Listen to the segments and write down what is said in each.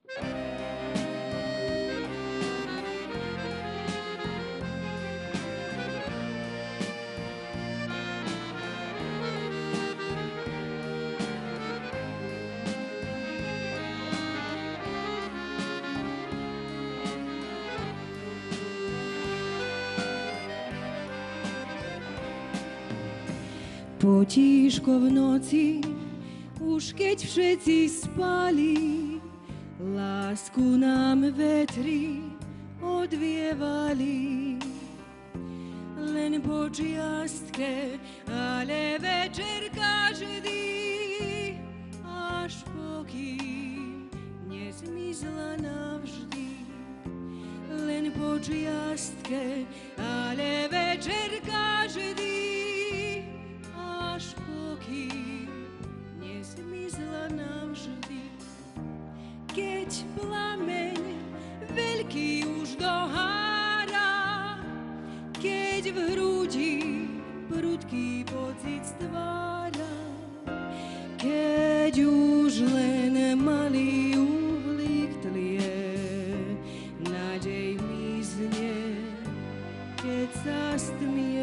Potiško v noci, už keď všetci spali, lásku nám vetri odvievali. Len po čiastke, ale večer každý, až pokým nezmizla navždy. Len po čiastke, ale večer každý, až pokým nezmizla navždy. Keď plameň veľký už dohára, keď v hrudi prudký pocit stvára, keď už len malý uhlík tlie, nádej mizne, keď sa stmie.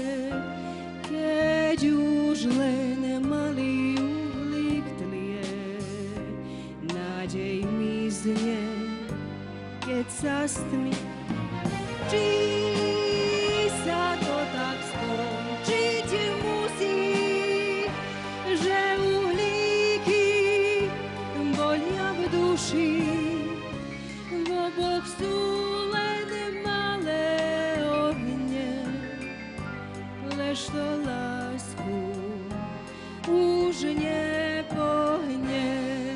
Keď už len malý uhlík tlie, nádej mizne, keď sa stmie. Či sa to tak skončiť musí, že uhlíky bolia v duši, v oboch sú len malé ohne, lež to lásku už nepohne.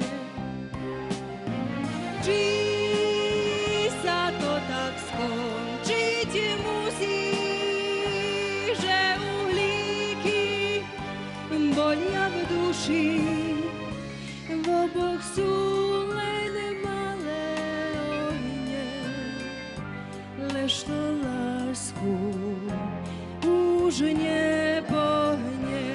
Či sa to tak skončiť musí, že uhlíky bolia v duši, v oboch sú len malé ohne, lež to lásku už nepohne.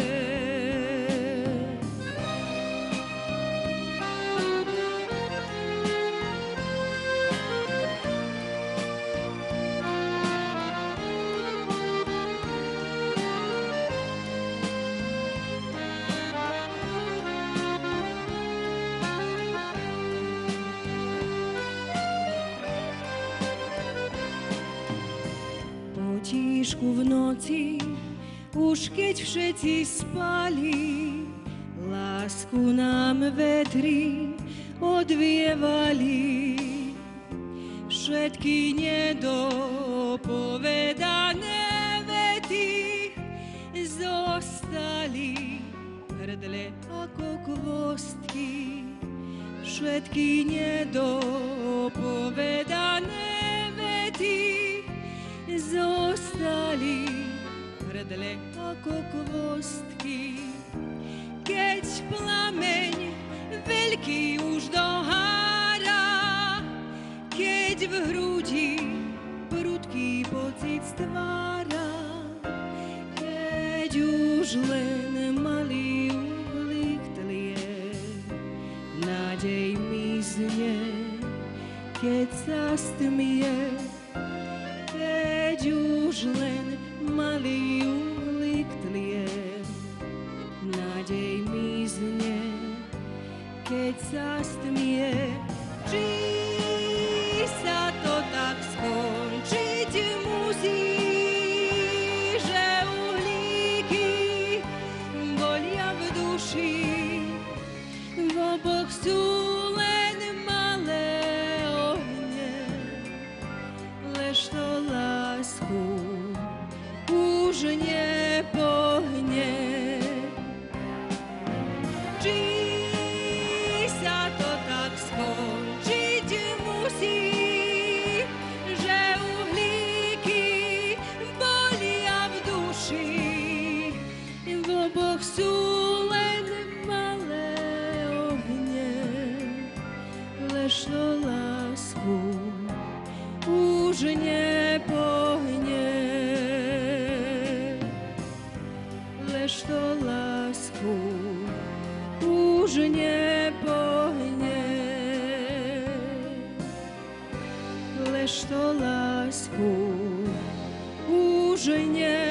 Potišku v noci, už keď všetci spali, lásku nám vetri odvievali. Všetky nedopovedané vety zostali hrdle ako kvostky. Všetky nedopovedané vety zostali hrdle ako kvostky. Keď plameň veľký už dohára, keď v hrudi prudký pocit stvára, keď už len malý uhlík tlie, nádej mizne, keď sa stmie. Keď už len malý uhlík tlie, nádej mizne, keď sa stmie. Či sa to tak skončiť musí, že uhlíky bolia v duši, v oboch sú len malé ohne, lež to lásku už nepohne. Či sa to tak skončiť musí, že uhlíky bolia v duši, v oboch sú len malé ohne, lež to lásku už nepohne, lež to lásku už nepohne. što lásku už nie